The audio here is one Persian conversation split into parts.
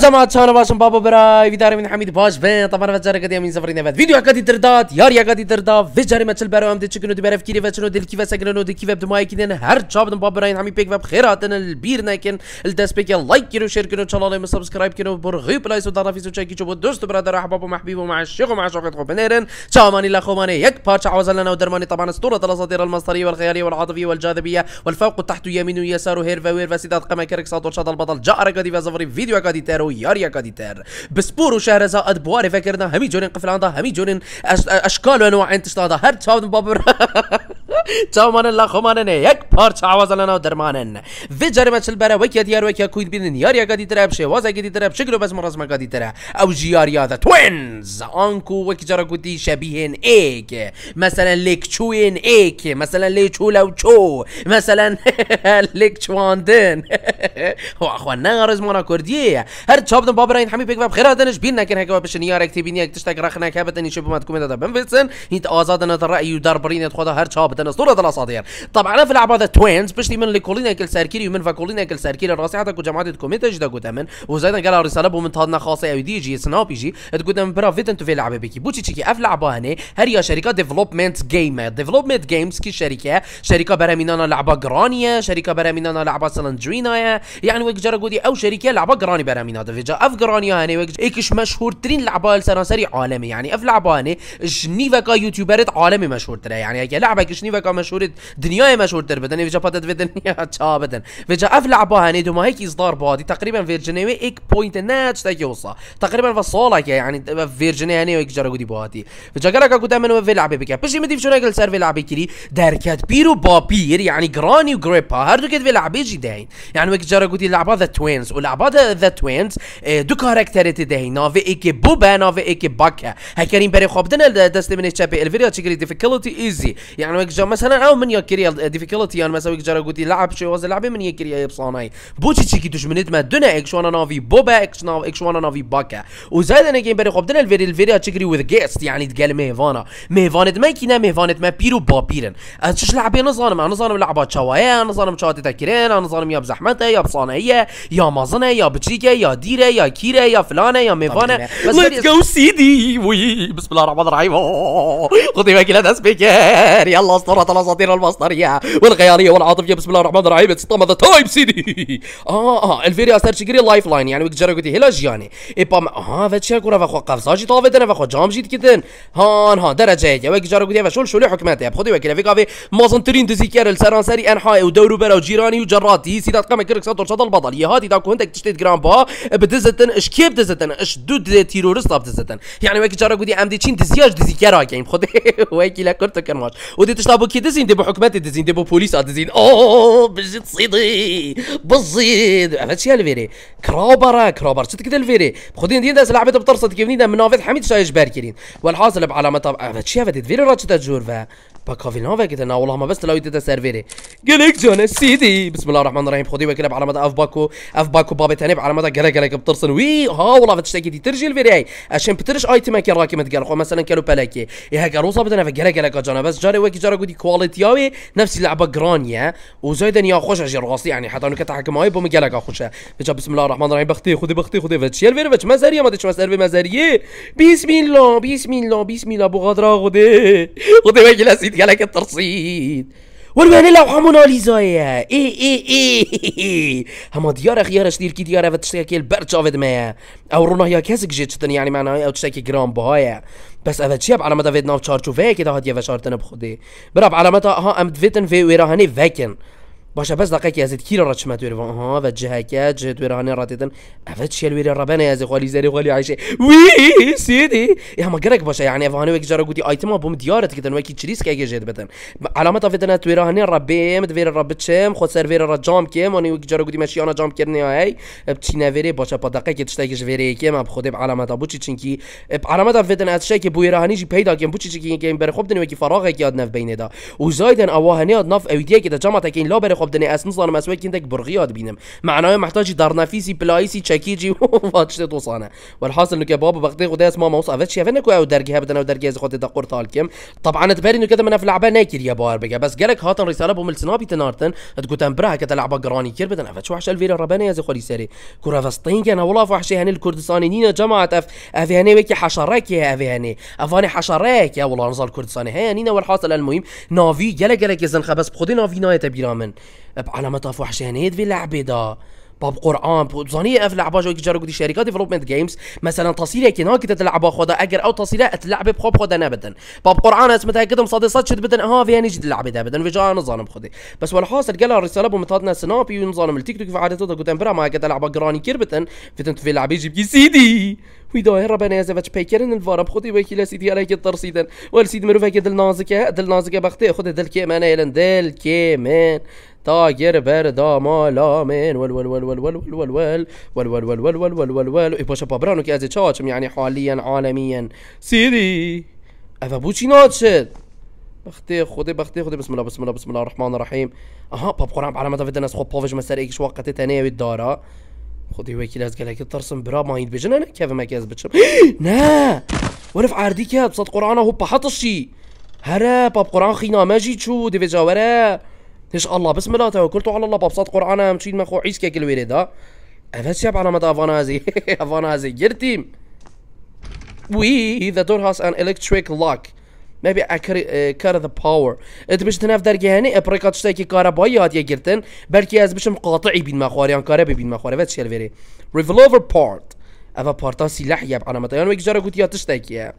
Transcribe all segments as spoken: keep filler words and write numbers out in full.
جماعة شلون باشم بابا براي فيديو من حميد باش بين طبعا فجر قد يمين سفرين بعد فيديو قد تردات يار يا قد تردات في جريمة البرو ام تشكنو دي بعرف كيف شنو دي كيف سكنو دي كيف بدماي كده هر جاب بابا براي حميد بيك بخيراتنا البير ناكن الداس بيك لايك كيلو شير كيلو ان شاء الله سبسكرايب كيلو برغي بلايس ودار في سوتشي كيشوفوا دوست برادر احباب ومحبيب ومع الشيخ ومع شوقة خوبنيرن شاماني لا خوماني يك بارش عوز لنا ودرماني طبعا اسطورة الاساطير المسطرية والخيالية والعاطفية والجاذبية والفوق وتحت يمين ويسار وهيرفا ويرفا سيدات قما كرك صوت وشاد البطل جاء قد في زفري فيديو قد تارو يار يا قد تار بسبور وشهرزاد بواري فكرنا همي جونين قفل عنده همي جونين اشكال وانواع تشتاده هر شاب بابر تامان الله خمان يك بارش عوز لنا ودرمانن في جريمة البرا وكيا ديار وكيا كويد بين يار يا قد ترى بشي واز قد ترى بشكله بس مرز ما قد ترى او جيار يا ذا توينز انكو وكي جرى قدي شبيهن ايك مثلا ليك تشوين ايك مثلا ليك تشو لو تشو مثلا ليك تشواندن هو اخوانا رزمونا كرديه هر شاب بابراين حمي بيك بخير دنش بينا كان هكا باش نيارك تبينيك تشتاق رخنا كابتني شوف ما تكون هذا بنفسن انت ازادنا الراي ودار برين تاخذ هر شاب دنا اسطوره الاساطير طبعا في لعبه ذا توينز باش من اللي كولينا كل ساركيري ومن فكولينا كل ساركيري الراسي حتى جماعه كومنت جدا قدامن وزيدا قال رساله بمن تهضنا خاصه او دي جي سناب يجي تقدم برافيت انتو في لعبه بيكي بوتشي تشيكي اف لعبه هنا هي شركه ديفلوبمنت جيم ديفلوبمنت جيمز كي شركه شركه برامينانا لعبه جرانيه شركه برامينانا لعبه سلندرينا يعني وك جرى او شركه لعبه جراني برامينا دفيجا اف جرانيا هني ايكش مشهور ترين لعبه سراسري عالمي يعني اف لعبه هني جنيفا يوتيوبرت عالمي مشهور ترى يعني هيك لعبه جنيفا مشهور دنيا مشهور تر بدن فيجا باتت في دنيا تشابدن فيجا اف لعبه هني دوما هيك اصدار بادي تقريبا فيرجينيا ايك بوينت ناتش تاكيوصا تقريبا فصولا يعني فيرجينيا هني ويك جرى قدي بادي فيجا قالك قدام في لعبه بك بس يمدي شو نقل سيرفي لعبه كري داركات بيرو بابير يعني جراني وجريبا هردو كده في لعبه جداين يعني ويك جرى قدي لعبه ذا توينز ولعبه ذا توينز دو كاركتر تدهي نافي ايكي بوبا نافي ايكي باكا هاي كريم بري خوبدنا دست من الشابي الفيديو تشكري ديفيكولتي ايزي يعني ويك جا مثلا او من يكري ديفيكولتي يعني مثلا ويك جرى قدي لعب شي واز لعبه من يكري يبصاناي بوتشي تشيكي دوش من ما دنا اكش وانا نافي بوبا اكش ناف اكش وانا نافي باكا وزايد انا كريم بري خوبدنا الفيديو الفيديو تشكري وذ جيست يعني تقال ميفانا ميفانت ما كينا ميفانت ما بيرو بابيرن اتش لعبه نظام نظام لعبات شوايا نظام شاتي تكرين نظام يا بزحمته يا بصانيه يا مازنه يا بتشيكه يا ديره يا كيره يا فلانه يا ميفانه بس ليتس جو سيدي وي بسم الله الرحمن الرحيم خذي باكي لا سبيكر يلا اسطوره الاساطير المسطريه والخياليه والعاطفيه بسم الله الرحمن الرحيم اتس ذا تايم سيدي اه اه الفيديو استر شكري لايف لاين يعني ويك جرى قلتي هلا جياني ايبا اه فتشا كورا فخو قفصاجي طافت انا فخو جام جيت كدن هان ها درجه يا ويك جرى قلتي فشول شو حكمتها خذي باكي في كافي مازنترين دزيكر السرانسري انحاء ودورو برا وجيراني وجراتي سيدات قام كرك صوت ورشاد البطل يا هادي داكو انت تشتيت جرامبا بدزتن اش كيف دزتن اش دود تيرورست بدزتن يعني ويك جرى قدي عمدي تشين دزياج دزيكرا كاين خذي ويك لا كرت كرماش ودي تشطابو كي دزين دي بحكمات دزين دي بوليس دزين اوه بجد صيدي بالزيد هادشي الفيري كرابرا كرابر شفت كذا الفيري خذين دي ناس لعبت بطرصت كيف نيدا من نافذ حميد شايش باركين والحاصل بعلامه هادشي هادي فيري راتش تجور باكافي نوفا كده انا والله ما بس لو يدي سيرفيري قالك جون سيدي بسم الله الرحمن الرحيم خذي وكله بعلامه اف باكو اف باكو بابا ثاني بعلامه قالك قالك بترسل وي ها والله بتشتكي دي ترجي الفيديو عشان بترش ايتم كي راكي متقال خو مثلا كانوا بلاكي يا هكا روصه بدنا قالك قالك جانا بس جاري وكي جاري قدي كواليتي ياوي نفس اللعبه جرانيا وزايدا يا خوش اجي راسي يعني حتى انا كتحكم هاي بوم قالك اخوش بسم الله الرحمن الرحيم بختي خذي بختي خذي فتشي الفيديو فتش مزاريه ما تش سيرفي مزاريه بسم الله بسم الله بسم الله ابو غدره خذي خذي وكي لا سيد قالك الترصيد والوين لو موناليزا اي اي اي هما ديار خيار شدير كي ديار فتشتكي البرد شافد ما او رونا هي كاسك جيت يعني معنا او تشتكي جرام بهايا بس هذا شيء على مدى فيتنا تشارجو في كده هاديه فشارتنا بخدي براب على مدى ها ام فيتن في ويراهني فاكن باشا بس دقيقة يا زيد كيلو راتش ما توري ها فجه هكا جهت ويراني راتيتن افت شي الوير ربنا يا زي خالي زاري خالي عايشه وي سيدي يا ما قرك باشا يعني فاني ويك جرى قدي ايتم بوم ديارت كده ويك تشريس كاي جهت بدن علامات فتنا تويراني ربي مدفير رب تشم خد سيرفير رجام كيم اني ويك جرى قدي ماشي انا جام كرني هاي بتشينا فيري باشا بدقيقة تشتاكيش فيري كيم بخدي بعلامات بوتشي تشنكي بعلامات فتنا اتشاكي بويراني جي بيدا كيم بوتشي تشنكي كيم بر خبدني ويك فراغ كي ادنف بين ده وزايدن اوهني ادنف اوديه كده جامعه كاين لا بر خب دني اس نظام اسوي كندك برغيات بينم معناه محتاج دار نفيسي بلايسي تشاكيجي واتش توصانا والحاصل انه كباب بختي غدا اسمه موس افتش يفنك او درجه بدنا او درجه خد دقور طالكم طبعا تباري انه كذا من في لعبه ناكر يا بار بقى بس قالك هاتن رساله بومل سنابي تنارتن تقول تنبرها كذا لعبه قراني كير بدنا افتش وحش الفيرا ربنا يا زي خلي سري كره فسطين كان والله فحش هني الكردستانيين جماعه اف اف هني وكي حشرك يا اف هني افاني حشرك يا والله نزل كردستاني هي هني والحاصل المهم نافي قالك قالك يزن خبس بخدي نافي نايت بيرامن بعلامه فحش هني في لعبه دا باب قرآن بزانية اف لعبة جو كجارو دي شركات ديفلوبمنت جيمز مثلا تصيله كنا كده تلعبها خدا اجر او تصيله تلعب بخوب خدا نبدا باب قرآن اسمتها كده مصادصات شد بدن ها في نجد اللعبة ده بدن فيجا نظام خدي بس والحاصل قال الرسالة بمتادنا سنابي ونظام التيك توك في عادته قلت امبرا ما كده لعبة قراني كيربتن فتنت في لعبة يجيب سيدي ويدا ربنا يا زفت بيكرن الفارب خدي وكيل سيدي عليك الترصيدا والسيد مروفه كده النازكه دل نازكه بختي خدي دل كيمان يلن دل كيمان طاير بردا مالا من ول ول ول ول ول ول ول ول ول ول ول ول ول ول ول اي باشا بابرانو كي ازي تشاتشم يعني حاليا عالميا سيدي افا بوشي ناتشد بختي خدي بختي خدي بسم الله بسم الله بسم الله الرحمن الرحيم اها باب قران على ما تفيد الناس خو بافج مسار ايش وقت تاني الدارة خدي وكيل از قالك ترسم برا ما يدبجن انا كيف ما كاز بتشم نا ورف عردي كات بصد قران هو بحطشي هرا باب قران خينا ما جيت شو دي فيجا ورا ايش الله بسم الله توكلت على الله بابسط قرآن امشي ما خو عيس كيك الوريد ها افش على ما افانازي افانازي جرتيم وي ذا دور هاس ان الكتريك لوك maybe I cut the power انت باش تناف درجه هني ابريكات تشتكي كهربائيه هات يا جرتن بلكي از باش مقاطعي بين مخاريان كهرباء بين مخاري فات شي الفيري ريفولفر بارت افا بارتا سلاح يا على ما يعني ويك جرى قلت يا تشتكي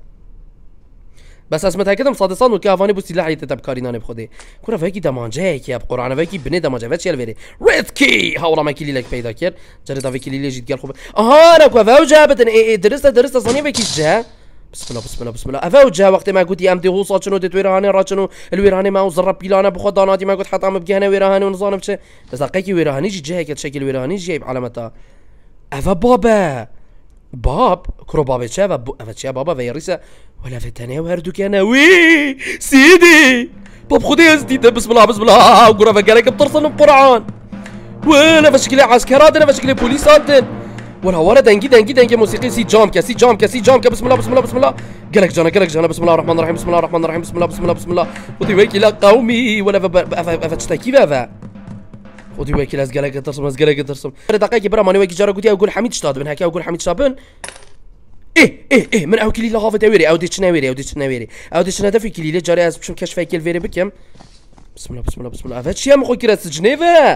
بس اسمه متاكد مصادصان وكافاني بوستي لحي تتب كاريناني بخدي كورا فاكي دمانجه هيك يا بقران فاكي بني دمانجه فاتشي الفيري ريد كي هاولا ما كيلي لك بيدا كير جري دا فيكي لي جيت قال خوب اها انا كوا جابت اي درست درست صاني فاكي جا بسم الله بسم الله بسم الله افا جا وقت ما قلت يا امدي غوصه شنو ديت ويراني را شنو الويراني ما وزرب بيلانا بخداناتي ما قلت حتى ام بجهنا ويراني ونظام بش بس لقيتي ويراني جي جا هيك شكل ويراني جايب علامتها افا بابا باب كرو بابا شافا افا شافا بابا فيريسا ولا فتاني وهردو كان وي سيدي باب خدي ازديده بسم الله بسم الله وقرا فقالك بترسل القرآن ولا فشكلي عسكرات انا فشكلي بوليسات ولا ورا دنجي دنجي دنجي موسيقي سي جام كاسي جام كاسي جام بسم الله بسم الله بسم الله قالك جانا قالك جانا بسم الله الرحمن الرحيم بسم الله الرحمن الرحيم بسم الله بسم الله بسم الله خدي ويكي لا قومي ولا فتشتكي بابا خدي ويكي لاز قالك ترسم لاز قالك ترسم دقيقه برا ماني ويكي جارا قلت اقول حميد شتاد من هكا اقول حميد شابن ايه ايه ايه من او كلي لغافه تاويري او ديتش ناويري او ديتش ناويري او ديتش نادفي كلي جاري از بشم كشف هيك الفيري بكم بسم الله بسم الله بسم الله هادشي يا مخو كيرات جنيفا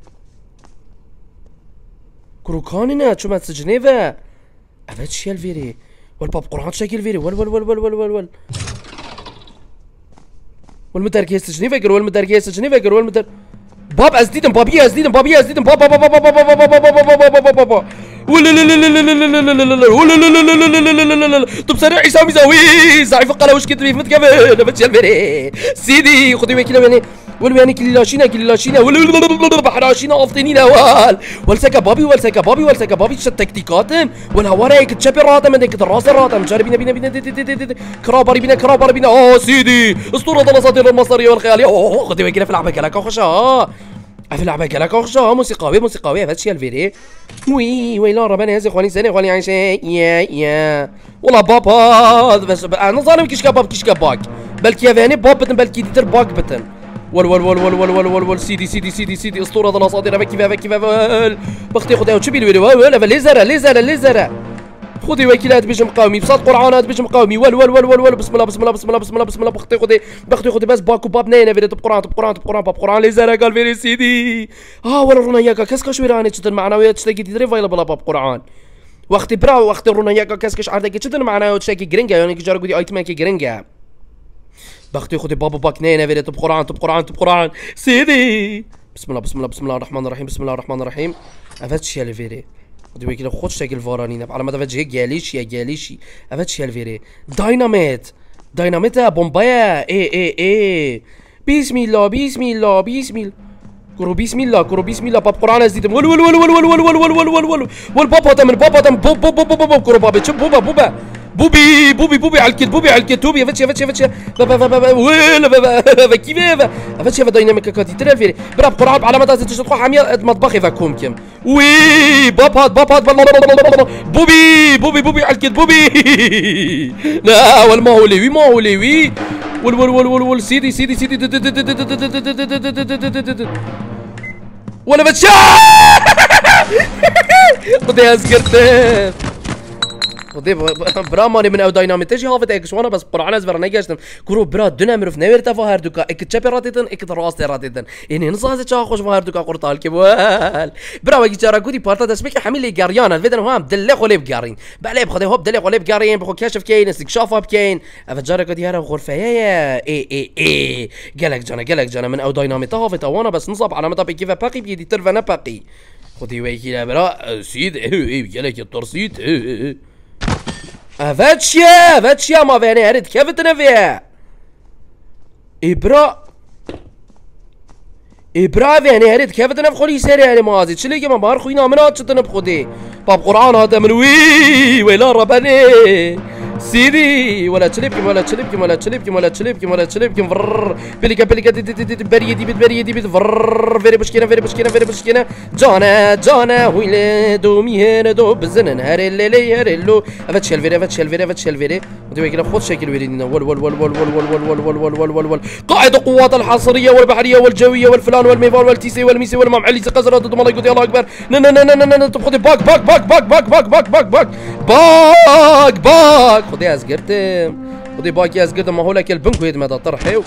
كروكاننا شو ما جنيفا هادشي الفيري والباب قران شكل الفيري ول ول ول ول ول ول ول والمدركيس جنيفا قال والمدركيس جنيفا قال والمدر باب ازديدن بابي ازديدن بابي ازديدن بابا بابا بابا بابا بابا بابا بابا بابا ولا لا لا لا لا لا لا لا لا لا ولا لا لا لا لا لا لا لا لا طب سريع عصام يساوي صاحي فقره واش كتبي فهمت كيف انا بتشي الفيري سيدي خذي وكيل يعني ولا يعني كل لاشينا كل لاشينا ولا بحراشينا افطينينا وال والسكا بابي والسكا بابي والسكا بابي شت تكتيكاتن ولا وراك تشبي راتم عندك الراس الراتم جاري بينا بينا بينا كرابري بينا كرابري بينا اه سيدي اسطوره الاساطير المصريه والخياليه اوه خذي وكيل في لعبه كلاك اخشا في لعبه كلاك اخشا موسيقاويه موسيقاويه هذا الشيء الفيري وي وي لا ربنا يا اخواني سنه اخواني عايشه يا يا والله بابا بس انا ظالم كيش كباب كيش كباك بلكي يا فاني باب بتن بلكي ديتر باك بتن ول ول ول ول ول ول ول ول سيدي سيدي سيدي سيدي اسطوره الاساطير كيف كيف بختي خذي وتشبي الويل ولا ليزر ليزر ليزر خذي وكيلات باش مقاومي بصاد قرعانات باش مقاومي ول ول ول ول ول بسم الله بسم الله بسم الله بسم الله بسم الله بختي خذي بختي خذي بس باكو باب نينا فيدي بقران بقران بقران بقران ليزر قال فيري سيدي اه ولا روناياكا كاسكا شوي راني تشتن معنويات تشتكي تدري فايلبل باب قران وقتي براو وقتي روناياكا كاسكاش عردك تشتن معنويات تشتكي جرينجا يعني كي جارو قولي ايتمان كي جرينجا بختي خذي بابا باك نينا فيدي بقران بقران بقران سيدي بسم الله بسم الله بسم الله الرحمن الرحيم بسم الله الرحمن الرحيم افتشي اللي فيري دوي كده خودش تاكل فارانينا على ما دفعت هيك جاليشي يا جاليشي افتشي الفيري دايناميت دايناميت بومبايا ايه ايه ايه بسم الله بسم الله بسم الله كرو بسم الله كرو بسم الله باب قران ازيد ول ول ول ول ول ول ول ول ول ول ول والبابا تم البابا تم بوب بوب بوب بوب كرو بابا شوف بوبا بوبا بوبي بوبي بوبي على الكت بوبي على الكت توبي فتشي فتشي فتشي بابا بابا بابا ولا بابا كيف فتشي دايناميك كاتي ترافيري براب قراب على مدى تشطخ عميا مطبخي فاكم كم وي بابا بابا بوبي بوبي بوبي على الكت بوبي لا ولا ما هو لي وي ما هو لي وي ول ول ول ول ول سيدي سيدي سيدي ولا فتشي قضي اسكرت خدي برا ماني من او داينامي تجي هافت اكس وانا بس برا ناس برا نيجاشتم كرو برا دنا مرف نوير تفا هردوكا اك تشابي راتيتن اك راستي راتيتن اني نصاز تشا خوش هردوكا قرطال كبوال برا وجي ترا كودي بارتا تسبيك حمل لي غاريانا الفيدن هام دلي خولي بقارين بعلي بخدي هوب دلي خولي بقارين بخو كاشف كاين استكشاف بكاين افجارا كودي هرا غرفه يا اي اي اي قالك جانا قالك جانا من او داينامي تهافت وانا بس نصب على مطابي كيف باقي بيدي ترفنا باقي خدي ويكي برا سيد اي قالك الترسيد افاتشيا افاتشيا ما فيني هرد كيف تنفيا ابرا ابرا فيني هرد كيف تنف خلي سري على مازي تشلي ما بار خوينا منات تنف خدي باب قران هذا من وي ولا ربني سيدي ولا تشلبكم ولا تشلبكم ولا تشلبكم ولا تشلبكم ولا تشلبكم فرر بليكا بليكا بريدي بيت بريدي بيت فرر فيري بشكينا فيري بشكينا فيري بشكينا جانا جانا ويلادو ميهردو بزنن هاري الليلي هاري اللو افاتشي الفيري افاتشي الفيري افاتشي الفيري ودي كده خد شكل ويريدنا ول ول ول ول ول ول ول ول ول ول ول ول قاعدة قوات الحصرية والبحرية والجوية والفلان والميفال والتيسي والميسي والمام علي قزرة ضد الله يقول الله اكبر نا نا نا نا نا تبخدي باك باك باك باك باك باك باك باك باك باك باك خدي ازقرتم خدي باكي ازقرتم ما هو لك البنك ويد مدى طرحيو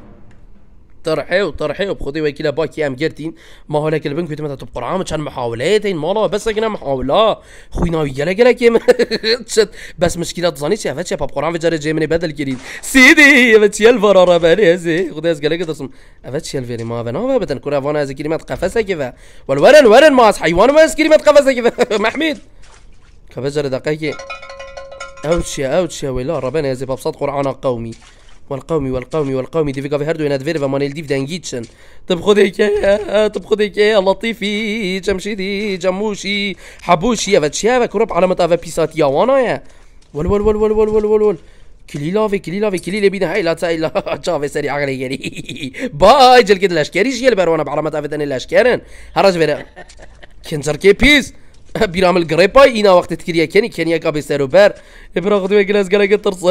طرحيو طرحيو بخدي وكيلا باكي ام قرتين ما هو لك البنك ويد مدى تبقر عام كان محاولتين مالا بس كنا محاولة خوينا ويا لك لك بس مشكلة ظنيت شافت شاف بقران في جرى جيمني بدل كريد سيدي فتشي الفرارة بالي زي خدي ازقلك تصم فتشي الفيري ما بنا بدن كورا فانا از كلمات قفسه كيف والورن ورن ماس حيوان ما از كلمات قفسه كيف محمود كفجر دقيقة اوتشي اوتشي ويلا ربنا يا زي ببساط قرآن قومي والقومي والقومي والقومي دي فيكا في هردو يناد فيرفا ماني الديف دانجيتشن طب خذيك يا طب خذيك يا لطيفي جمشيدي جموشي حبوشي يا فتشي كروب على مطافا بيسات يا وانا يا ول ول ول ول ول ول ول ول كلي لافي كلي لافي كلي لي بينا هاي لا تساي لا شافي سريع عقلي يعني باي جل كده الاشكاري جيل بروانا على مطافا ثاني الاشكارن هرج فيرا كنزر كي بيس بيرام القريباي اينا وقت تكريا كاني كانيا كابي ساروبر ابرا غدوه جلاس قال قطرص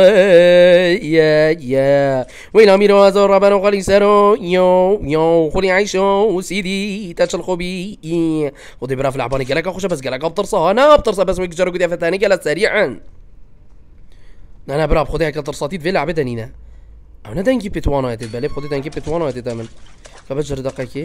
يا يا وين اميرو هذا ربنا وقال سارو يو يو خلي عيشو سيدي تاش الخبي خدي برا في العباني قال لك اخش بس قال لك بطرصه انا بطرصه بس ويك جرو قدي فتاني قال سريعا انا برا خديها كطرصاتي في لعبه دنينا انا دنجي بتوانا تتبالي خدي دنجي بتوانا تتامن فبجر دقيقه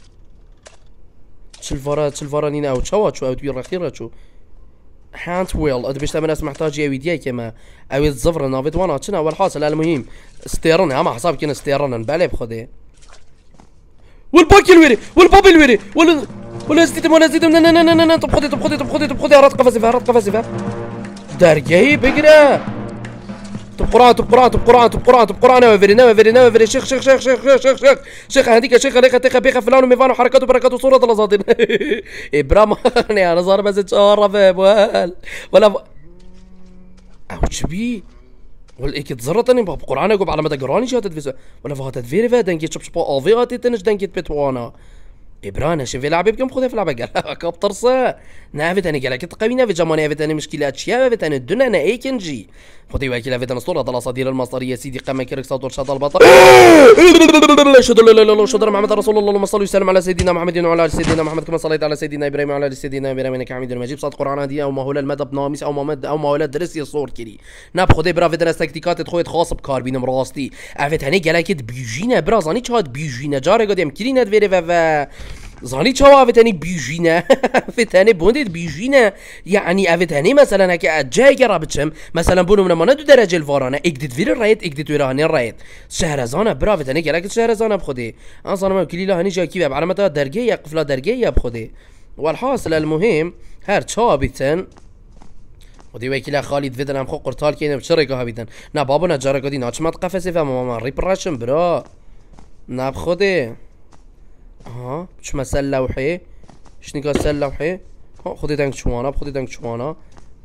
شلفرا شلفرا نينا او تشوا شو او تبير اخيرا شو حانت ويل اد بيش ناس محتاج يا ويديا كما او الزفر نافيت وانا شنو اول حاصل المهم استيرن هم حساب كنا استيرن بالي بخدي والباكي الويري والبابي الويري ولا ولا زيد ولا زيد نا نا نا نا طب خدي طب خدي طب خدي طب خدي رات قفزي فيها رات قفزي فيها دارجي بقرا طب قران طب قران طب قران طب قران طب قران وفيري نو فيري نو فيري شيخ شيخ شيخ شيخ شيخ شيخ شيخ شيخ هذيك شيخ هذيك تيخ بيخ فلان وميفان وحركاته بركاته صوره الازاطين ابرام انا صار بس تشرف ولا ولا اوتش بي ولا ايك تزرطني باب قران يقول على مدى قراني شاتت فيس ولا فهات فيري فادن كي تشبش بو افياتي تنش دنكيت بتوانا ابرانا شوفي لعبه بكم خذها في لعبه قال كابتر صا نافت انا قالك تقوينا في جماني نافت انا مشكلات شيا نافت انا الدنيا انا اي كنجي خذي واكي نافت انا اسطوره ضل صدير المصريه سيدي قام كرك صوت ورشاد البطل شهد لا لا لا شهد محمد رسول الله اللهم صل وسلم على سيدنا محمد وعلى ال سيدنا محمد كما صليت على سيدنا ابراهيم وعلى ال سيدنا ابراهيم انك حميد مجيد صاد قران هذه او ما هو المدى بناميس او ما مد او ما هو درس الصور كري ناب خذي برا في درس تكتيكات تخويت خاص بكار بين مراستي عرفت هني قالك بيجينا برا زاني شاد بيجينا جاري قدام كرينا فيري زاني تشوا فتاني بيجينا فتاني بونديت بيجينا يعني افتاني مثلا هكا جاي رابتشم مثلا بونو من ما ندو درجه الفارانا اكدت فير الرايت اكدت ويراني الرايت شهرزانه برا فتاني قالك شهرزانه بخدي انا ما كليلا هني جاي كيف على متى درجيه قفله درجيه بخدي والحاصل المهم هر تشابتن ودي وكيلا خالد فيدن ام خو قرطال كاين بشركه هابيتن نا بابنا جارك دي ناتش ما تقفسي فما ما ريبراشن برا نا بخدي ها شو مسألة لوحي شنو قال سل لوحي ها خذي دانك شوانا خذي دانك شوانا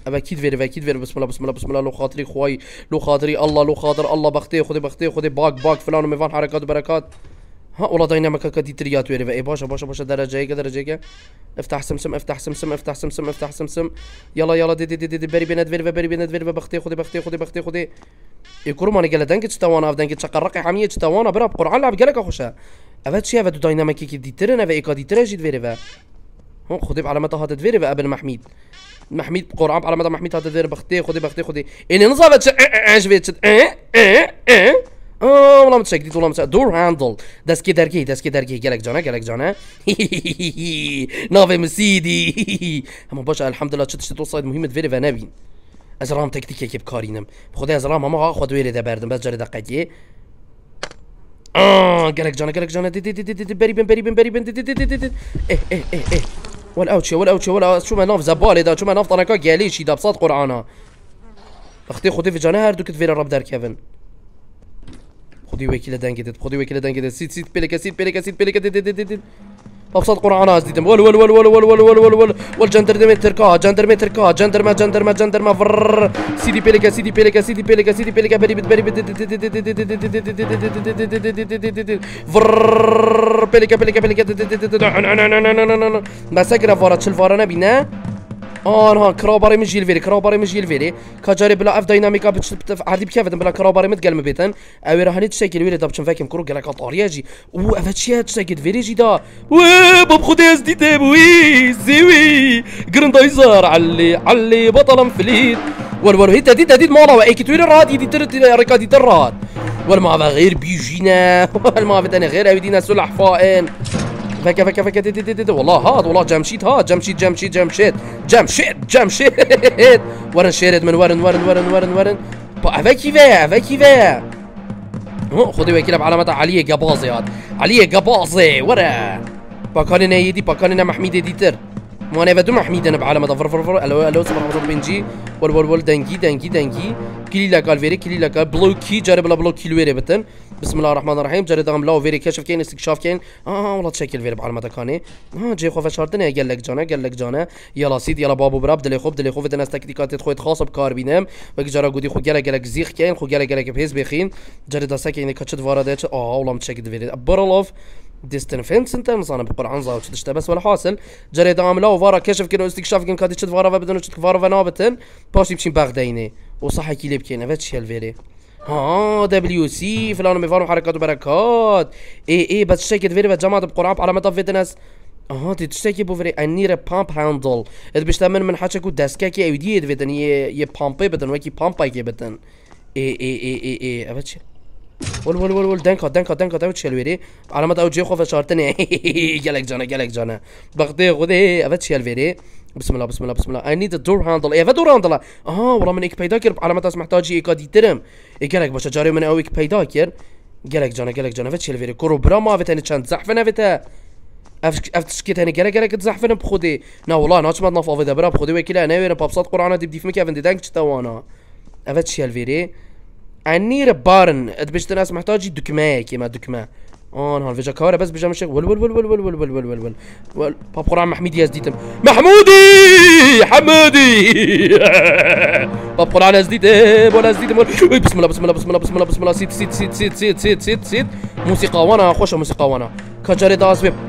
اكيد فيري اكيد فيري بسم الله بسم الله بسم الله لو خاطري خوي لو خاطري الله لو خاطر الله بختي خذي بختي خذي باك باك فلان وميفان حركات وبركات. ها والله دايناميك كدي تريات ويري اي باشا باشا باشا درجه هيك درجه هيك. افتح سمسم افتح سمسم افتح سمسم افتح سمسم يلا يلا دي دي دي دي بري بنت فيري بري بنت فيري بختي خذي بختي خذي بختي خذي يكرو ماني قال دنك تستوانا دنك تشقرقي حميه تستوانا برا بقرعه لعب قالك اخوشا افات شي افات دايناميك كي دي ترنا في ايكا دي تراجي فيري هون خذي بعلامتها هذا فيري قبل محميد محميد قرعه بعلامتها محميد هذا فيري بختي خذي بختي خذي اني نصابت عجبت اه اه اه اه والله متسكتيت والله متسكتيت دور هاندل داسكي دركي داسكي دركي قالك جانا قالك جانا نافي مسيدي اما باشا الحمد لله شت شت وصايد مهمه فيري فنابين ازرام تكتيكي كيف كارينم بخذي ازرام ما اخذ ويري ذا باردم بس جري دقيقه اه قالك جانا قالك جانا دي دي دي دي بري بن بري بن بري بن دي دي دي دي ايه ايه ايه ايه والاوتشي والاوتشي ولا شو ما ناف زبالي دا شو ما ناف طنكا قاليشي دا بصاد قرعانه اختي خذي في جانا هردو كت فيري الرب دار كيفن خذي وكيله دنجدت خذي وكيله دنجدت سيت سيت بيلك سيت بيلك سيت بيلك دي دي دي دي بصاد قرعانه ازديدم ول ول ول ول ول ول ول ول ول والجندرمتر كا جندرمتر كا جندرما جندرما جندرما فر سيدي بيلك سيدي بيلك سيدي بيلك سيدي بيلك بري بري فر بيلك بيلك بيلك مسكره فارات الفارانه بينا آه ها كراباري مش يلفيري كراباري مش يلفيري كجاري بلا اف دايناميكا بتشتف عادي بكيف بلا كراباري متقلم بيتن او رهاني تشكل ويلي دابشن فاكم كرو قالك طارياجي و افاتشي تشكل فيري جي دا وي باب خدي اس دي تاب وي زوي جراندايزر علي علي بطل مفليت والولو هي تديد تديد مولا وايكي توير راد يدي ترد ريكادي تراد والما غير بيجينا والما انا غير اودينا سلح فائن فكا فكا فكا دي دي دي والله هاد والله جمشيت هاد جمشيت جمشيت جمشيت جمشيت جمشيت ورن شيرد من ورن ورن ورن ورن ورن فكي فيا فكي فيا خذي وكيله بعلامة علي قباظي هاد علي قباظي ورا باكاننا يدي باكاننا محميد ديتر ما انا بدو محميد انا بعلامة فر فر فر الو الو صباح الخير بنجي ول ول ول دنجي دنجي دنجي كلي لا قال فيري كلي لا قال بلوكي جرب لا بلوكي الويري بتن بسم الله الرحمن الرحيم جري دغم لاو فيري كشف كاين استكشاف كاين اه والله تشكل فيري بعلامة كاني اه جاي خوف شارتنا قال لك جانا قال لك جانا يلا سيد يلا بابو براب دلي خوف دلي خوف الناس تكتيكات خويت خاصه بكار بينام وكي جرى قودي خو قال لك زيخ كاين خو قال لك بهز بخين جري داسا كاين كاتشت فارادات اه والله متشكل فيري برلوف ديستن فين سنتر مصانا بقرعان زاو تشتا بس ولا حاصل جري دام لا وفارا كشف كانوا استكشاف كان كادي تشت فارا بدون تشت فارا فنابتن باش يمشي باغديني وصح كي لب كاين فاتشي الفيري ها دبليو سي فلان ميفارو حركات وبركات اي اي بس تشتكي فيري جماعه بقرعه على ما طفيت الناس اه دي تشتكي بو فيري انير بامب هاندل اد باش تعمل من حاجه كو داسكاكي اي دي بدن ي بامبي بدن وكي بامباي كي بدن اي اي اي اي اي فاتشي ول ول ول ول دنكا دنكا دنكا داوت شلويري علامات او جي خوف شارتني قالك جانا قالك جانا بغدي غدي افات شلويري بسم الله بسم الله بسم الله اي نيد دور هاندل ايه دور هاندل اه والله من ايك بايداكر علامات محتاج ايك دي ترم قالك باش جاري من اويك بايداكر قالك جانا قالك جانا افات شلويري كرو برا فيت اني تشان زحفنا فيتا افتشكيت هني قالك قالك تزحفنا بخدي نا والله ناش ما نفا فيدا برا بخدي وكيلا انا وين بابصات قرانه دي بدي فمك افن دي دانك توانا افات شلويري انير بارن اد باش الناس محتاج دوكما كيما دوكما اون هون فيجا كارا بس بيجا مشي ول ول ول ول ول ول ول ول ول ول ول باب قرعه محميد يزديتم محمودي حمودي باب قرعه يزديت ولا يزديت بسم الله بسم الله بسم الله بسم الله بسم الله سيت سيت سيت سيت سيت سيت سيت سيت موسيقى وانا خوش موسيقى وانا كجري داس بي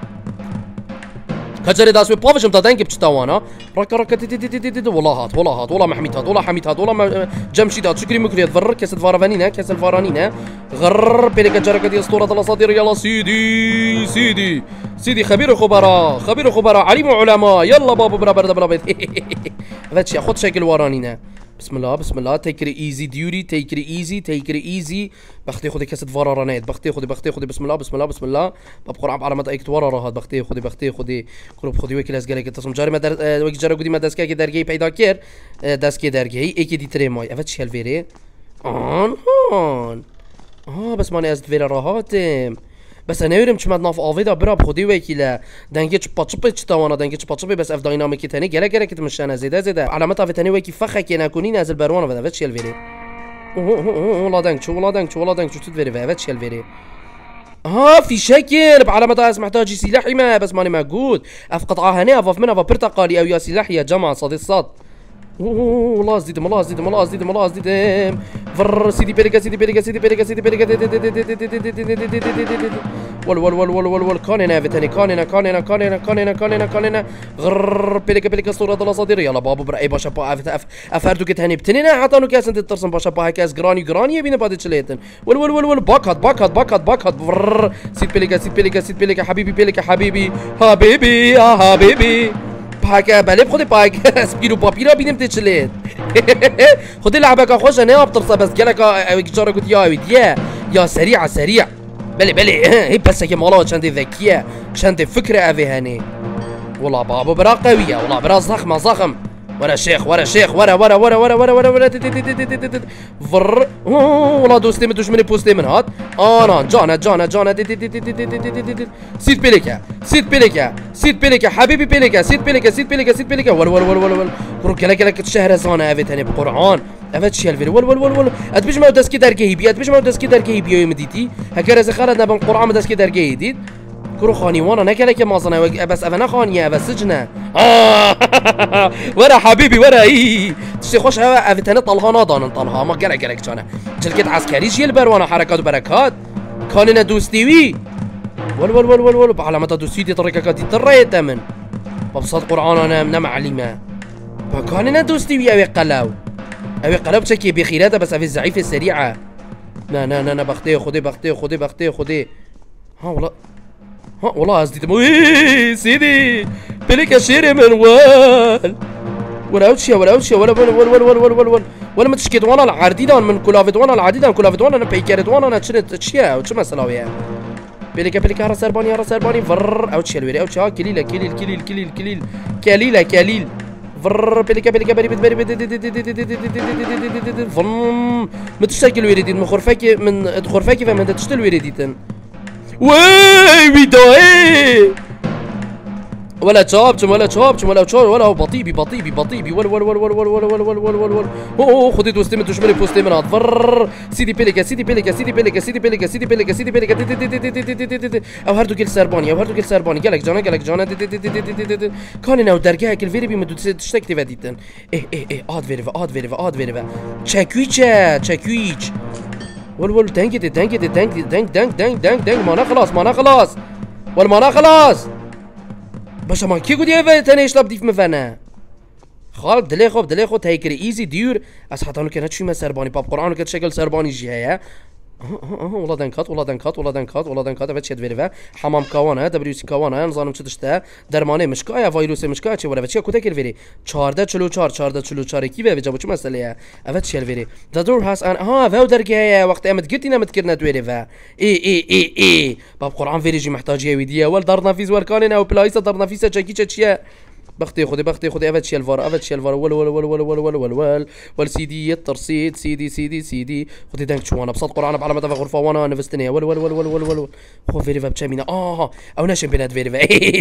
كجري داس بي بافش متا دنك بتشتاوانا ركا ركا تي تي تي تي والله هات والله هات والله محميد هات والله حميد هات والله جمشيد هات شكري مكري تفرر كاس الفارفانينا كاس الفارانينا غر بيلك جركه دي اسطوره الاساطير يلا سيدي سيدي سيدي خبير خبراء خبير خبراء عليم علماء يلا بابا برا برا برا هذا خد شكل ورانينا بسم الله بسم الله تيك ري ايزي ديوري تيك ري ايزي تيك ري ايزي بختي خذي كاسه فارانات بختي خذي بختي خذي بسم الله بسم الله بسم الله بقرا على ما ايكت ورا راه بختي خذي بختي خذي كروب خذي وكي لاس قالك تصم جاري ما در وكي جاري قدي ما داسكا كي درجي بيدا كير داسكي درجي ايكي دي تري ماي افتش هالفيري اون هون اه بس ماني ازد فيرا راهاتم بس انا يرم تشمد ناف افيدا برا بخدي وكيلا دنجي تشبا تشبي تشتاوانا دنجي تشبا تشبي بس اف دايناميكي ثاني قالك قالك تمشانا زيدا زيدا علامتها في ثاني وكي فخا كي ناكوني نازل بروانا فدا فتش الفيري والله دنك شو والله دنك شو والله دنك شو تدفيري فتش الفيري اه في شكل بعلامتها اسم محتاج سلاحي ما بس ماني موجود اف قطعه هنا اف منها برتقالي او يا سلاحي يا جماعه صديق صاد اوه والله زيدهم والله زيدهم والله زيدهم والله زيدهم. فر سيدي بيليكا سيدي بيليكا سيدي بيليكا سيدي بيليكا. ول ول ول ول ول ول كاننا فتاني كاننا كاننا كاننا كاننا كاننا كاننا غر بيليكا بيليكا صورة الأساطير. يلا بابو برأي باشا با اف اف افردو كتهني بتنينا عطانو كاس انت ترسم باشا با كاس جراني جراني يبينا بعد تشليتن. ول ول ول ول باكات باكات باكات باكات فر سيد بيليكا سيد بيليكا سيد بيليكا حبيبي بيليكا حبيبي حبيبي يا حبيبي. باكا بالي خدي باكا سبيرو بابيرا بينم تشليت. خدي لعبك خوش انا ابطرصه بس قالك جاره قلت يا يا يا سريعه سريع. بلي بلي هي بس يا مالو شنتي ذكيه شنتي فكره افي هاني. والله بابا برا قويه والله برا زخمه زخم. ورا شيخ ورا شيخ ورا ورا ورا ورا ورا ورا ورا فر والله دوستي مدوش مني بوستي من هاد. انا جانا جانا جانا سيد بيليكا سيد بيليكا سيد بيليكا حبيبي بيليكا سيد بيليكا سيد بيليكا سيد بيليكا ول ول ول ول ول كروك كلا كلا كتشهر زانا افي ثاني بقرعان افات شي الفيديو ول ول ول ول اتبش ما داسكي داركي بي اتبش ما داسكي داركي بي يمديتي هكا رز خالدنا بن قرعان داسكي داركي جديد كرو خاني وانا نكلك ما صنع بس انا خانيه بس سجنه. اه ورا حبيبي ورا اي تشي خوش افتنا طلها ناضان طلها ما قلق قلق كان جلكت عسكري جيل بروانا حركات وبركات كاننا دوستيوي ول ول ول ول ول على متى دوستيتي طريقه كاتي ترى تمن ببساط قران انا من معلمه فكاننا دوستيوي اوي قلاو اوي قلاو بشكي بخيراته بس في الزعيفه السريعه. لا لا لا بختي خدي بختي خدي بختي خدي. ها والله ها والله قصدي وي سيدي بليكا شيري من وال ولا اوتشيا ولا اوتشيا ولا ولا ولا ولا ولا ولا ولا ولا ما تشكيت وانا العرديدان من كلافيت وانا العديدان كلافيت وانا انا بيكارت وانا انا تشنت تشيا وش مسلاويا بليكا بليكا راس سرباني راس سرباني فر اوتشيا الويري اوتشيا كليله كليل كليل كليل كليل كليله كليل فر بليكا بليكا بري بري بري فم ما تشتكي الويريدي من خرفاكي من خرفاكي فما تشتل الويريديتن وي ويداي ولا تشابش ولا تشابش ولا تشابش ولا بطيبي بطيبي بطيبي ولا ولا ولا ولا ولا ولا ولا ولا ولا ولا اوه خدي دوستي من تشملي بوستي من هاد سيدي بيليكا سيدي بيليكا سيدي بيليكا سيدي بيليكا سيدي بيليكا سيدي بيليكا او هاردو كيل سرباني او هاردو كيل سرباني قالك جانا قالك جانا كان انا ودرجها كل فيري بمدو تشتكتي فاديتن ايه ايه ايه اد فيريفا اد فيريفا اد فيريفا تشاكويتشا تشاكويتش ول ول دانك دانك دانك دانك دانك دانك دانك دانك مانا خلاص مانا خلاص والمانا خلاص باش ما كي قدي افا تاني يشلب ديف مفانا خالد دلي خوب دلي خو تهيكري ايزي ديور اس حتى انا كان هادشي ما سرباني باب قران كتشكل سرباني جهه والله دنكات والله دنكات والله دنكات والله دنكات هادشي فيريفا حمام كوانا دبليو سي كوانا نظام تشتشتا درمانه مشكايا فيروس مشكايا چه ولا بچا كوتا كيل چهارده چهل و چهار چهارده چهل و چهار کی به جابو چه مسئله هادشي الفيري ذا دور هاس ان ها فاو درجه وقت امد قلت لنا متكرنا دويريفا اي اي اي اي باب قران فيريجي محتاج ويديا ول دارنا فيز وركاننا وبلايصه دارنا فيسا تشكي تشيا بختي خدي بختي خدي افات شي الفار افات شي الفار ول ول ول ول ول ول ول ول ول سيدي الترصيد سيدي سيدي سيدي خدي دانك شو انا بصد قران على مدى غرفه وانا نفستني ول ول ول ول ول ول خو فيريفا بتشامينا اه او ناشن بنات فيريفا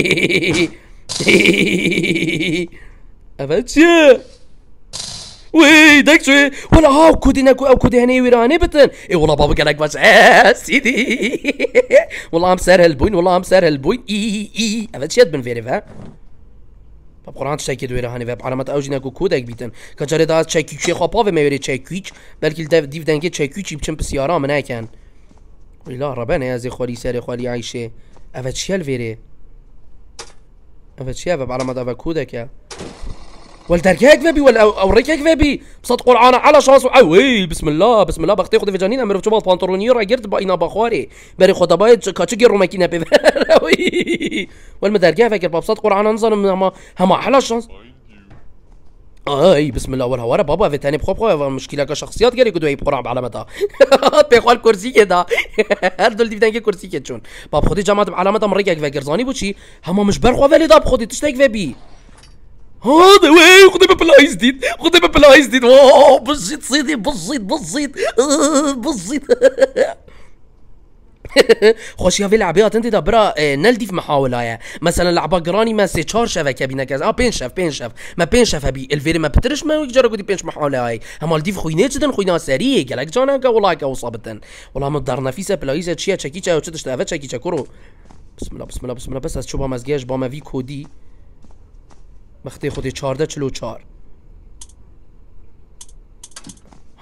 افات شي وي داك شوي ولا هاو كودي ناكو او كودي هني ويراني بتن اي والله بابا قالك باش اه سيدي والله مسار هالبوين والله مسار هالبوين اي اي افات شي بن فيريفا باب قرآن تشتكي دويرة هاني واب علامات اوجينا كو كودك بيتن كجاري دا تشيكي شي خابا ما يوري تشيكيش بلكي ديف دنگي تشيكيش بچم بسيارا من هكان لا ربنا يا زي خالي ساري خالي عايشه افات شي الفيري افات شي واب علامات افا كودك يا والدركاك فابي ولا اوريكاك فابي بصد قرآن على شانس وي بسم الله بسم الله بختي خدي في جانين امر بچما بانطروني را گرد با اینا بخاري بري خدا باید كاچ گرو ماكينه بي والمدركاك فاكر بصد قرآن نظن هما هما على شانس اي بسم الله والهوارة بابا في تاني بخو بخو مشكلة كشخصيات قالي قدوي بقرع بعلامتها بيخوال كرسي كده هردول دي بدنجي كرسي كده شون باب خدي جامعة بعلامتها مريكا فاكر زاني بوشي هما مش برخوا فالي داب خدي تشتاك فابي هذا وي خذي ببلاي جديد خذي ببلاي جديد واو بسيط سيدي بسيط بسيط بسيط خوش يا في لعبيات انت دبرا نلدي في محاولة مثلا لعبة جراني ما سي تشار شفا بينا كذا اه بين شف بين شف ما بين شف بي الفيري ما بترش ما يجرى قدي بينش محاولة هاي هم الديف خوينه جدا خوينه سريع قالك جانا قا والله قا وصابتن والله مدارنا فيسا بلايزة تشيا تشكيتشا وتشتش تافت تشكيتشا كرو بسم الله بسم الله بسم الله بس از شوبا مزگیش با ما وی کودی بختي خودي چهارده چلو چهار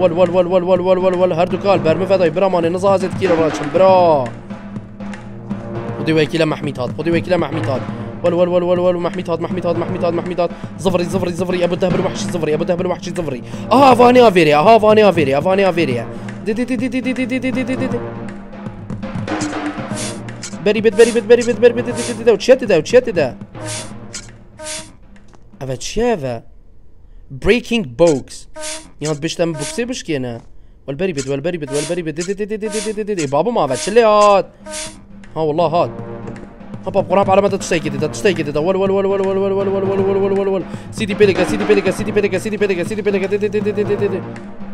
ول ول ول ول ول ول ول ول هردو كال برمي فداي برا ماني نزازت كيلو راتشم برا خدي وكيله محميت هاد خدي وكيله محميت هاد ول ول ول ول ول محميت هاد محميت هاد محميت هاد محميت هاد زفري زفري زفري ابو الدهب الوحشي زفري ابو الدهب الوحشي زفري اه فاني افيريا اه فاني افيريا فاني افيريا دي دي دي دي دي دي دي دي دي دي دي بري بيت بري بيت بري بيت بري بيت دي دي دي وتشت ده وتشت ده افا تشافا بريكينج بوكس يان باش تعمل بوكسي باش كاينه والبري بيت والبري بيت والبري بيت دي دي دي دي دي دي دي بابا ما فاتش اللي هاد ها والله هاد هبا قراب على مدى تشتي كده تشتي كده ول ول ول ول ول ول ول ول ول ول ول ول سيدي بيليكا سيدي بيليكا سيدي بيليكا سيدي بيليكا سيدي بيليكا دي دي دي دي دي دي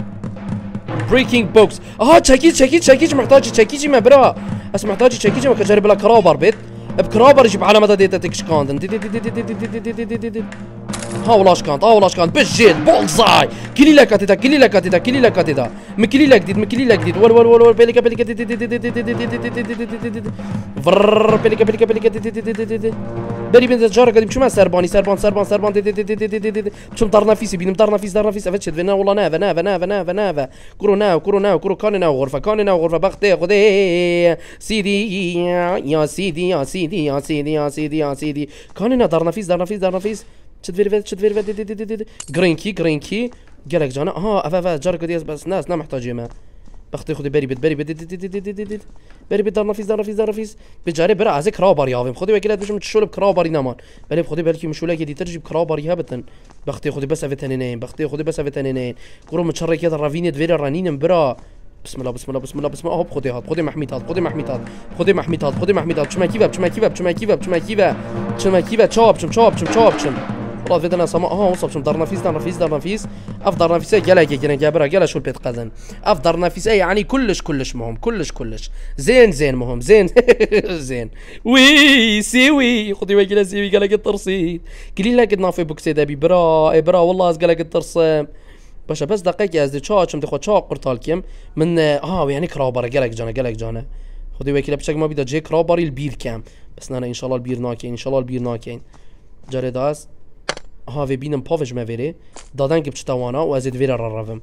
بريكينج بوكس اه تشاكيج تشاكيج تشاكيج محتاج تشاكيج ما برا بس محتاج تشاكيج ما كجرب لك كرابر بيت بكرابر يجيب على مدى ديتا تكش كاندن دي دي دي دي دي دي دي دي دي دي ها والله شكانت ها والله شكانت بالجيل بولزاي كلي لك كاتيتا كلي لك كاتيتا كلي لك كاتيتا مكلي لك جديد مكلي لك جديد ول ول ول ول بيليكا بيليكا دي دي دي دي دي دي دي دي دي دي دي فر بيليكا بيليكا بيليكا دي دي دي دي دي دي بري بنت جارك قديم شو ما سرباني سربان سربان سربان دي دي دي دي دي دي دي شو مطرنا فيسي بين مطرنا فيس دارنا فيس افتشت فينا والله نافا نافا نافا نافا نافا كرو ناو كرو ناو كرو كان ناو غرفه كان ناو غرفه بختي خدي سيدي يا سيدي يا سيدي يا سيدي يا سيدي يا سيدي كان ناو دارنا فيس دارنا فيس دارنا فيس شد فيري شد فيري دي دي دي دي جرين كي جرين كي قالك جانا ها افا افا جارك ديال بس ناس نا محتاجين ما بختي خدي بري بيت بري بيت دي دي دي دي دي بري بيت دارنا فيس دارنا فيس دارنا فيس بجاري برا عزك كرابر يا خدي وكيلات باش متشول بكرابر نامان بلي خدي بالك مشوله كي ترجي بكرابر هبتن بختي خدي بس افتنين بختي خدي بس افتنين كرو متشرك كذا رافيني فيري رانين برا بسم الله بسم الله بسم الله بسم الله هوب خدي هاد خدي محميت هاد خدي محميت هاد خدي محميت هاد خدي محميت هاد شما كيفا شما كيفا شما كيفا شما كيفا شما كيفا تشوب شم تشوب شم تشوب شم والله فيدنا سما ها وصل شم دارنا فيس دارنا فيس دارنا فيس افضل نفيس قال لك كنا جابرها قال شو البيت قزن افضل نفيس يعني كلش كلش مهم كلش كلش زين زين مهم زين زين وي سي وي خذي وكيل سي قال لك الترصيد قلي لك نافي بوكسي دابي برا برا والله قال لك الترصم باشا بس دقيقه ازدي تشاش مدي خد شاق قرطالكم من اه يعني كرابر قال لك جانا قال لك جانا خذي وكيل بشكل ما بدا جي كرابري البير كام بس انا ان شاء الله البير ناكين ان شاء الله البير ناكين جاري داس ها في بينم بافج ما فيري دادن كيف تشتوانا وازيد فيري ررفم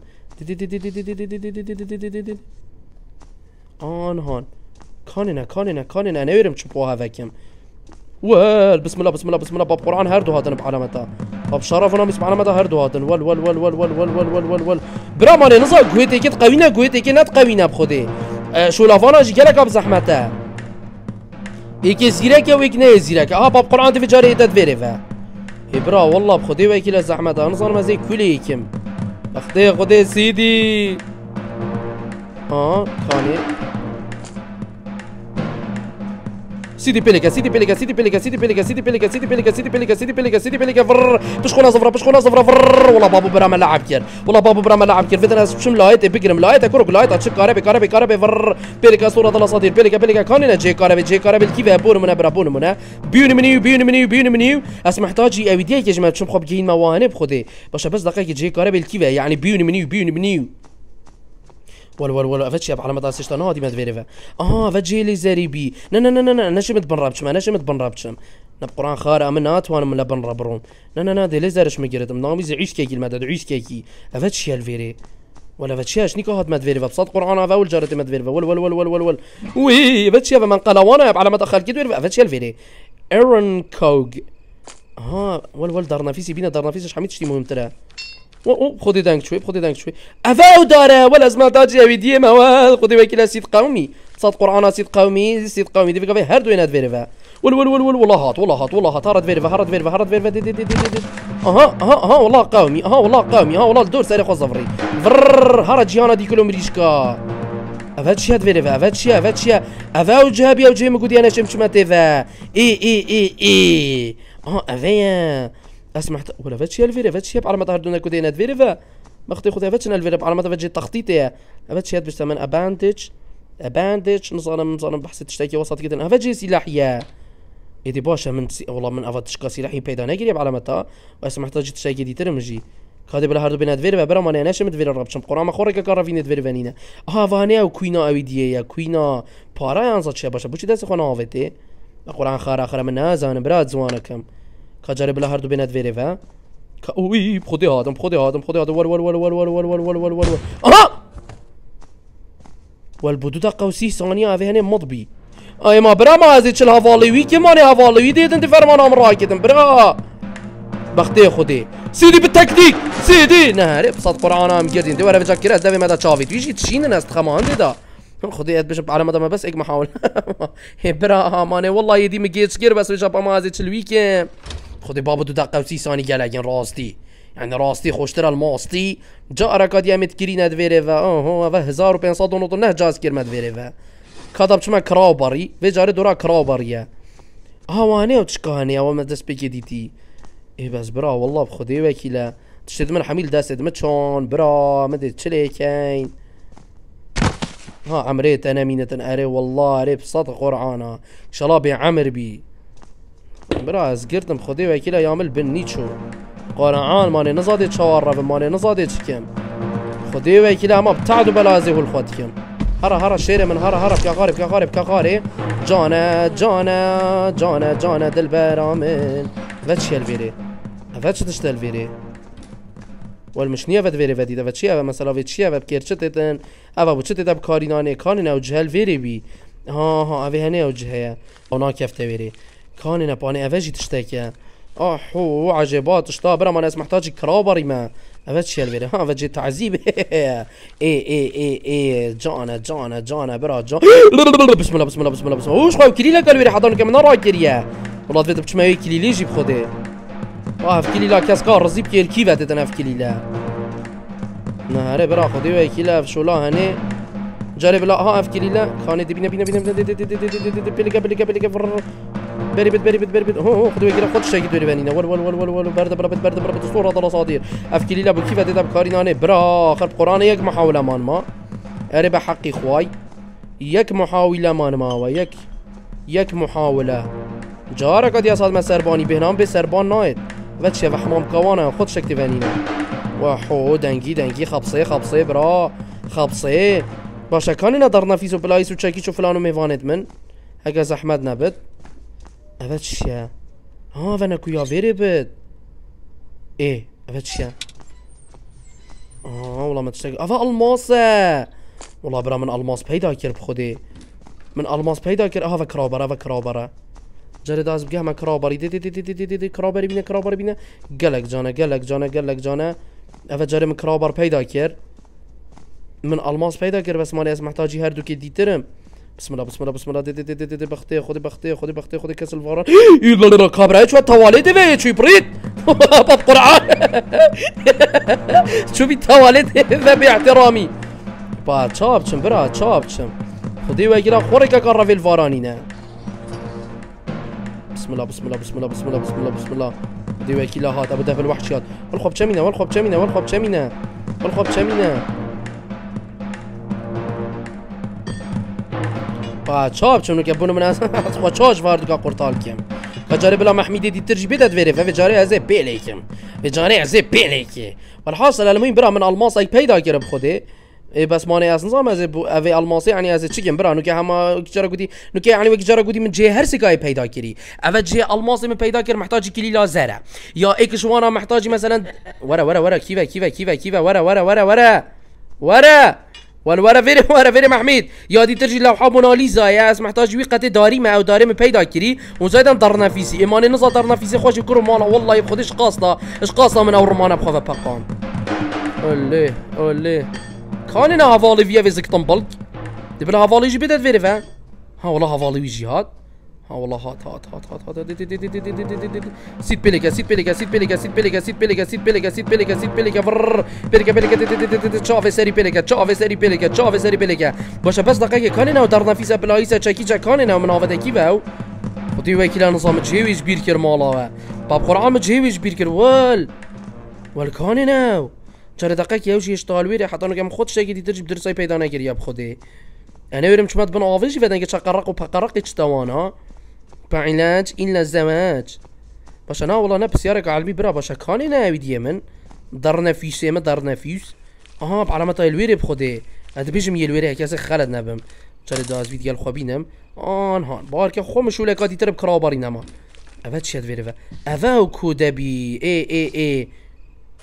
آن هان كاننا كاننا كاننا انا ويرم تشبوها فاكيم وال بسم الله بسم الله بسم الله باب قرآن هردو هاتن بعلامتها باب شرفنا بسم علامتها هردو هاتن ول ول ول ول ول ول ول ول ول ول برا مالي نزا قويتي كي تقوينا قويتي كي نت قوينا بخدي شو لافانا جي قالك بزحمتها يكي زيرك ويك ني زيرك اه باب قرآن تفجاري تدفيري فا برا والله بخدي وكيل الزحمة نظر ما زي كليكم اختي خدي سيدي اه كاني سيدي بيليكا سيدي بيليكا سيدي بيليكا سيدي بيليكا سيدي بيليكا سيدي بيليكا سيدي بيليكا سيدي بيليكا سيدي بيليكا فر بشخونه صفرا بشخونه صفرا فر والله بابو برا ما لعب كير والله بابو برا ما لعب كير فيتنا شم لايت بكرم لايت كروك لايت اتشك كاربي كاربي كاربي فر بيليكا صورة الاساطير بيليكا بيليكا كاننا جي كاربي جي كاربي كيف بون منا برا بون منا بيون منيو بيون منيو بيون منيو اس محتاجي اوديا يا جماعه شم خب جايين مواهب خدي باش بس دقيقه جي كاربي كيف يعني بيون منيو بيون منيو ول ول ول افتش على ما داسش انا هادي ما تفيرفا اه فجي لي زريبي نا نا نا نا نشمت بنرابش ما نشمت بنرابش نب قران خارا منات وانا من لبن ربرون نا نا نا دي ليزرش مجرد نامي زعيش كيكي المدد عيش كيكي افتش الفيري ولا فتشاش نيكو هاد ما تفيرفا بصاد قران هذا اول جارتي ما تفيرفا ول ول ول ول ول ول وي فتش من قال وانا على ما دخل كي افتش الفيري ايرون كوغ ها ول ول دارنا فيسي بينا دارنا فيسي حميد شتي مهم ترى او خدي دانك شوي خدي دانك شوي افاو داره ولا اسمع تاجي ويدي ما خدي وكيل سيد قومي صاد قران سيد قومي سيد قومي دي فيك هردو يناد فيرفا ول ول ول ول والله هات والله هات والله هات هرد فيرفا هرد فيرفا هرد فيرفا دي دي دي دي دي اها اها اها والله قومي اها والله قومي اها والله الدور ساري خو صفري فر هرد جيانا دي كيلو مريشكا افاتشي هاد فيرفا افاتشي افاتشي افاو جابي او جي مقودي انا شمشمه تيفا اي اي اي اي اه افيا اسمح ولا فاتشي الفيري فاتشي على ما تهردونا كودينا فيريفا ما اختي خذها فاتشنا الفيري على ما تفجي تخطيطي فاتشي باش تمن اباندج اباندج نظام نظام بحث تشتكي وسط كده فاتشي سلاحيه يدي باشا من سي... والله من افاتشكا سلاحي بيدا نجري على متى واسمح تجي تشتكي دي ترمجي كادي بلا هردو بينات فيري برا ما انا شمت فيري ربشم قرام خورك كارافين فيري فانينا ها فانيا وكوينا اويديا كوينا بارا ينزل شي باشا بوشي داس خونا هافتي قران خار اخر من هذا انا براد زوانكم كجرب له هردو بينات فيريفا اوي بخدي هادم بخدي هادم بخدي هادم ول ول ول ول ول ول ول ول ول ول ول اها والبدو قوسي ثانية هذه هني مضبي اي ما برا ما هذيك الهافاليوي كمان هافاليوي ديت انت فرمان امر راكدم برا بختي خدي سيدي بالتكنيك سيدي نهاري بصد قرآن ام جردين دي ورا بجاكيرات دافي ماذا تشافيت ويجي تشين الناس تخمان دي دا خدي اد بشب على مدى ما بس اك محاول برا ماني والله يدي مجيتش كير بس بشب ما هذيك الويكند خدي بابا دو دقة وسي ثانية قالين راستي يعني راستي خوشتر الماستي جا ركاد يمت كرينا دفيريفا اه ها هزار وبينصد ونط نه جاز كير مدفيريفا كاتب شما كرابري في جاري دورا كرابريا ها واني وتشكاني اول ما دست بيكي ديتي ايه بس برا والله بخدي وكيلا تشتد من حميل داست متشون برا مدري تشليكين ها عمريت انا مينة اري والله اري بصدق قرعانا ان شاء الله بعمر بي برا زقرتم خدي وكيلا يعمل بالنيتشو قرعان ماني نزادي تشوار ماني نزادي تشكم خدي وكيلا ما بتعدوا بلازي والخوتكم هرا هرا شيري من هرا هرا كغاري كغاري كغاري جانا جانا جانا جانا دل برامن فاتش الفيري فاتش تشت الفيري والمشنيه فات فيري فدي ده فاتشي مثلا فيتشي فات كيرشتتن افا بوتشتت بكاريناني كاننا وجه الفيري بي ها ها افي هني وجهها انا كيف تفيري كاننا باني افاجي تشتكي احو عجبات اشتا برا ما ناس محتاج كرابري ما فاتشي الفيري ها فاتشي تعذيب اي اي اي اي جانا جانا جانا برا جانا بسم الله بسم الله بسم الله بسم الله وش خايف كليلا قالوا لي حضرنا كمان راكريا والله تفيت بتشماوي كليلي جيب خدي اه في كليلا كاسكار رزيب كيل كيفا تتنا في كليلا نهاري برا خدي وي كيلا في شولا هني جارب لا ها في كليلا خاني دي بينا بينا بينا بيليكا بيليكا بيليكا بري بد بري بد بري بد هو خدي وي كيلا خد شي دوري بانينا ول ول ول ول ول برد برد برد برد صوره طلا صادير في كليلا بكيفا تتا بكاريناني برا خرب قران يك محاوله مان ما اري بحقي خواي يك محاوله مان ما ويك يك محاوله جارك قد يصاد ما سرباني بهنام به سربان نايد وتشي حمام كوانا خد شكتي فانينا وحو دنگي دنگي خبصي خبصي برا خبصي باشا كان ندرنا فيسو بلايس وتشاكي شو فلانو ميفانت من هكا زحمت نبت افتشيا ها فانا كويا فيري بد ايه افتشيا اه والله ما تشتاق افا الماسه والله برا من الماس بيدا كير بخدي من الماس بيدا كير ها كرابره افا كرابره جاري داز بقى ما كرابري دي دي دي دي دي دي دي كرابري بينا كرابري بينا قلق جانا قلق جانا قلق جانا افا جاري من كرابر بيدا كير من الماس بيدا كير بس ماني محتاجي هردو كي دي ترم بسم الله بسم الله بسم الله دي دي دي دي دي بختي خدي بختي خدي بختي خدي كاس الفاران يلا كابرا شو التواليت في شو بريد باب قرعان شوفي التواليت باحترامي با تشابشم برا تشابشم خدي ويجي خورك قرب في الفارانينا بسم الله بسم الله بسم الله بسم الله بسم الله بسم الله دي وكيلا هات ابو دفل وحشيات والخوب شمينا والخوب شمينا والخوب شمينا والخوب شمينا با چاب چونو که بونو من از خو چاش وارد کا قرطال کیم فجاري بلا محميدي دي ترجي بيتا تفيري فجاري ازي بيليكم فجاري ازي بيليكي والحاصل المهم برا من الماس اي بيدا كير بخدي بس ماني اصلا نظام ازي افي الماسي يعني ازي تشيكن برا نوكي هما جرا قدي نوكي يعني وك جرا قدي من جهه هر سكاي بيدا كيري اف جي الماسي من بيدا كير محتاج كيلي لا زرع يا ايكش وانا محتاج مثلا ورا ورا ورا كيفا كيفا كيفا كيفا ورا ورا ورا ورا ورا والورا فيري ورا فيري محميد يا دي ترجي لوحه موناليزا يا اس محتاج ويقتي داري ما او داري من بيدا كيري وزايدا ضرنا فيسي ايماني نزا ضرنا فيسي خوش يكرو مالا والله يبخدش قاصده اش قاصده من اورمانا بخوفه بقام اولي اولي كاننا هافالي فيا فيزك طنبلك دي بلا هافالي يجي بدات فيري فا ها والله هافالي يجي هات ها والله هات هات هات هات هات سيت بيليكا سيت بيليكا سيت بيليكا سيت بيليكا سيت بيليكا سيت بيليكا سيت بيليكا سيت بيليكا فر بيليكا بيليكا تشافي سري بيليكا تشافي سري بيليكا تشافي سري بيليكا باش بس دقيقه كاننا ودرنا فيسا بلايسا تشاكيجا كاننا من هذا كيفاو ودي وكيل نظام جهويج بيركر مالا باب قرعه جهويج بيركر وال وال كاننا چرا دقیق یوشی اشتغال ویری حتی نگم خود شکی دیگر جب درسای پیدا نکردی اب خوده انا ورم شمات بن آویزی فدن که چقرق و پقرق اجتوانا بعلاج این الزواج باش انا والله انا بسيارك قلبي برا باش كاني ناوي من در نفيس ما در نفيس اها بعلامه الويري بخده هاد بيجم يلويري هكذا خالد نبم چرا داز فيديو خوبينم آن هان بارك خو مشوله قادي ترب كراباري نما افات شد ويري افا كودبي اي اي اي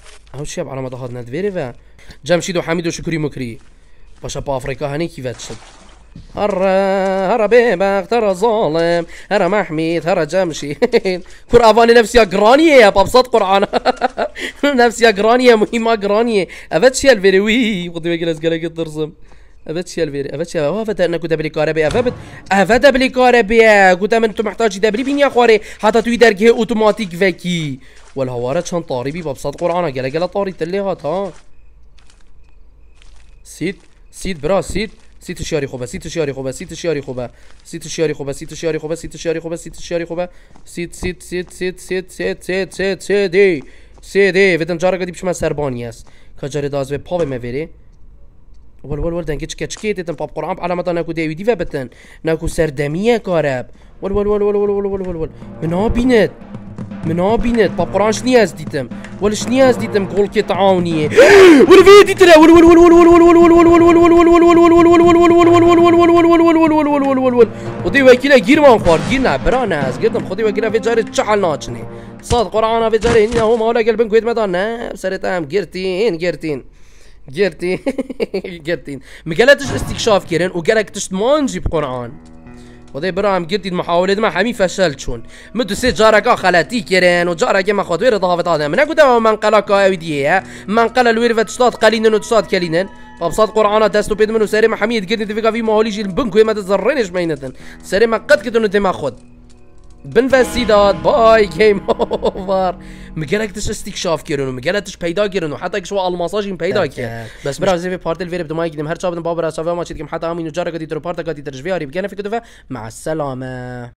هاو شاب على ما ضهاد ندفيري فا جمشيد وحميد وشكري مكري باشا با افريقيا هني كيف تشد هرا هرا بيبك ترى ظالم هرا محميد هرا جمشيد كور افاني نفسي قرانيه بابسط قرآن نفسي قرانيه مهمه قرانيه افاتشي الفيروي ودي بجلس قال قد ترسم افاتشي الفيري افاتشي افات انا كنت دبلي كهرباء افات افات دبلي كهرباء قلت من انتم محتاج دبلي بين يا خواري حتى توي درجه اوتوماتيك فيكي والهوارات شان طاربي بابسط قرآن قال قال طاري تليهات ها سيت سيت برا سيت سيت شياري خوبه سيت شياري خوبه سيت شياري خوبه سيت شياري خوبه سيت شياري خوبه سيت شياري خوبه سيت شياري خوبه سيت سيت سيت سيت سيت سيت سيت سيت سيت دي سيت دي فتن جارا قدي بشما سربانياس كجاري داز به باو مفيري ول ول ول دنگه چکه چکه تن باب قرآن علامت نکو دیویدی و بتن نکو سردمیه کارب ول ول ول ول ول ول ول ول ول منا بينت منا بينت باب قرآن شني از دیتم ول شني از دیتم گل که تعاونیه ول فيدي ترى ول ول ول ول ول ول ول ول ول ول ول ول ول ول خدي وكيله گیرمان خوار گیر نه برانه از گردم خدي وكيله في جاري چحل ناچنه صاد قرآن في جاري نه هم ولا قلبن كويت مدان نه سرتام گرتين گرتين گرتين گرتين مقالتش استكشاف كيرن وقالكتش مانجي بقرآن وده برام قلتي محاولة ما حمي فشلت شون مدو سي جارك خلاتي كيرن وجارك ما خد وير ضافت هذا من قلت من قلاك اوديه من قال الوير فتشطات قليلا وتشطات كلينا فبصاد قرآن تستو بيد منو ساري ما حميد قلت في في مهولي جيل بنكو ما تزرينش مينتن ساري ما قد كنت انت ما خد بنفسيدات باي جيم اوفر مقالكتش استكشاف كيرن ومقالتش پیدا كيرن وحتى شو الماساجين پیدا كيرن بس برا زي في بارت الفيديو بدو ما يقدم هر شاب بابا راسا ما شيء حتى امين وجارك دي ترو بارتا قد ترجفياري بكنا في كده مع السلامه.